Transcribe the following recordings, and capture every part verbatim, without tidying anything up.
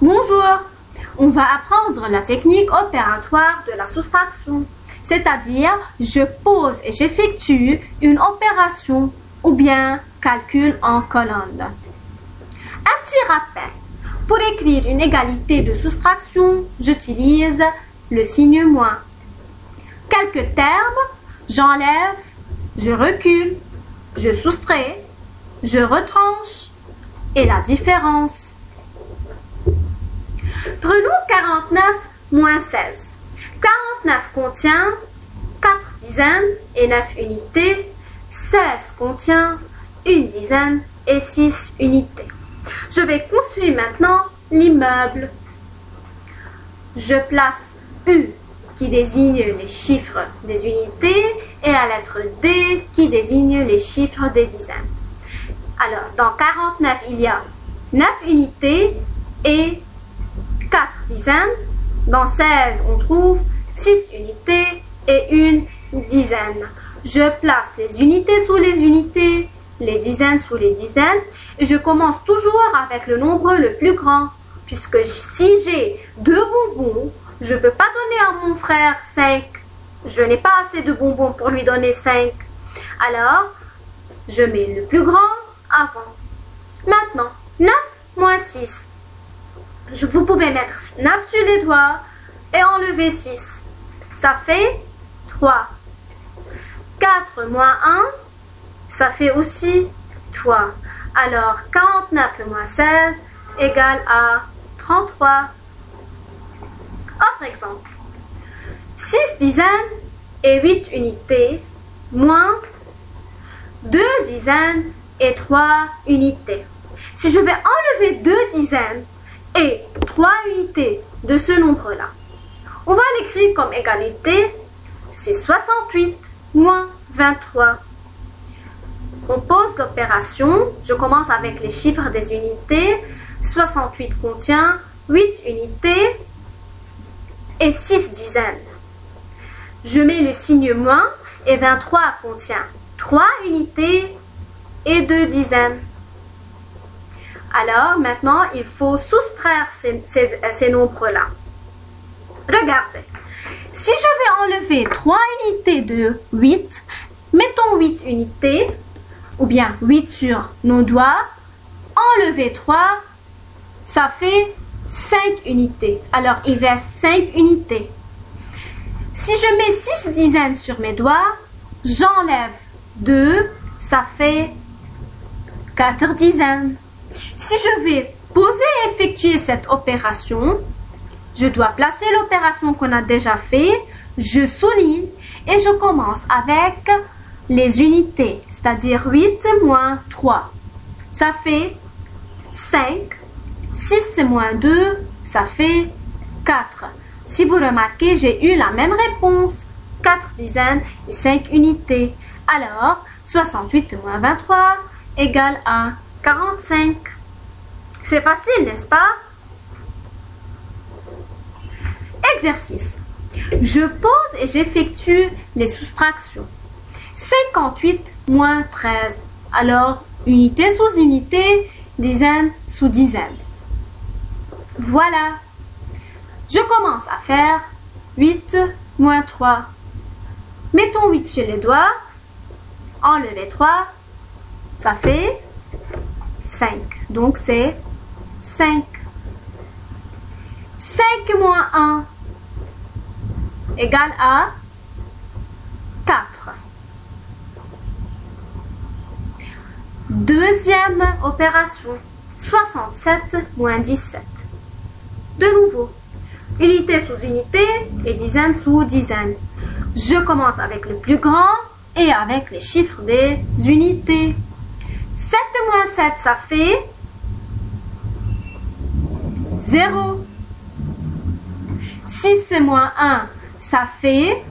Bonjour, on va apprendre la technique opératoire de la soustraction, c'est-à-dire je pose et j'effectue une opération ou bien calcul en colonne. Un petit rappel, pour écrire une égalité de soustraction, j'utilise le signe moins. Quelques termes, j'enlève, je recule, je soustrais, je retranche et la différence. Prenons quarante-neuf moins seize. quarante-neuf contient quatre dizaines et neuf unités. seize contient une dizaine et six unités. Je vais construire maintenant l'immeuble. Je place U qui désigne les chiffres des unités et la lettre D qui désigne les chiffres des dizaines. Alors, dans quarante-neuf, il y a neuf unités et quatre dizaines. Dans seize, on trouve six unités et une dizaine. Je place les unités sous les unités, les dizaines sous les dizaines, et je commence toujours avec le nombre le plus grand, puisque si j'ai deux bonbons, je ne peux pas donner à mon frère cinq. Je n'ai pas assez de bonbons pour lui donner cinq. Alors, je mets le plus grand avant. Maintenant, neuf moins six. Je, vous pouvez mettre neuf sur les doigts et enlever six. Ça fait trois. quatre moins un, ça fait aussi trois. Alors, quarante-neuf moins seize égale à trente-trois. Autre exemple. six dizaines et huit unités moins deux dizaines et trois unités. Si je vais enlever deux dizaines et trois unités de ce nombre-là, on va l'écrire comme égalité, c'est soixante-huit moins vingt-trois. On pose l'opération, je commence avec les chiffres des unités. soixante-huit contient huit unités et six dizaines. Je mets le signe moins et vingt-trois contient trois unités et deux dizaines. Alors, maintenant, il faut soustraire ces, ces, ces nombres-là. Regardez, si je vais enlever trois unités de huit, mettons huit unités, ou bien huit sur nos doigts, enlever trois, ça fait cinq unités. Alors, il reste cinq unités. Si je mets six dizaines sur mes doigts, j'enlève deux, ça fait quatre dizaines. Si je vais poser et effectuer cette opération, je dois placer l'opération qu'on a déjà fait, je souligne et je commence avec les unités, c'est-à-dire huit moins trois. Ça fait cinq. six moins deux, ça fait quatre. Si vous remarquez, j'ai eu la même réponse, quatre dizaines et cinq unités. Alors, soixante-huit moins vingt-trois égale à quarante-cinq. C'est facile, n'est-ce pas? Exercice. Je pose et j'effectue les soustractions. cinquante-huit moins treize. Alors, unité sous unité, dizaine sous dizaine. Voilà. Je commence à faire huit moins trois. Mettons huit sur les doigts. Enlevez trois. Ça fait cinq. Donc, c'est cinq. cinq moins un égale à quatre. Deuxième opération, soixante-sept moins dix-sept. De nouveau, unité sous unité et dizaine sous dizaine. Je commence avec le plus grand et avec les chiffres des unités. sept moins sept, ça fait zéro. six moins un, ça fait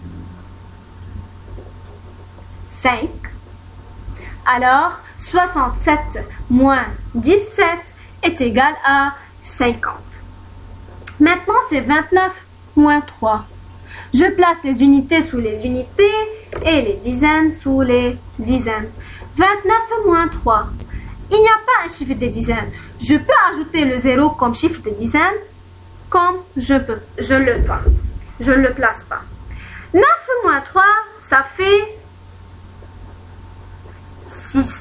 cinq. Alors, soixante-sept moins dix-sept est égal à cinquante. Maintenant, c'est vingt-neuf moins trois. Je place les unités sous les unités et les dizaines sous les dizaines. vingt-neuf moins trois. Il n'y a pas un chiffre des dizaines. Je peux ajouter le zéro comme chiffre de dizaine, comme je peux, je le pas, je ne le place pas. neuf moins trois, ça fait six.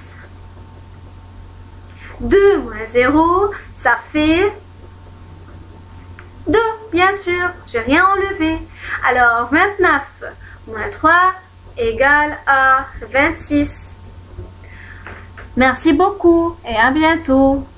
deux moins zéro, ça fait deux, bien sûr, j'ai rien enlevé. Alors, vingt-neuf moins trois égale à vingt-six. Merci beaucoup et à bientôt.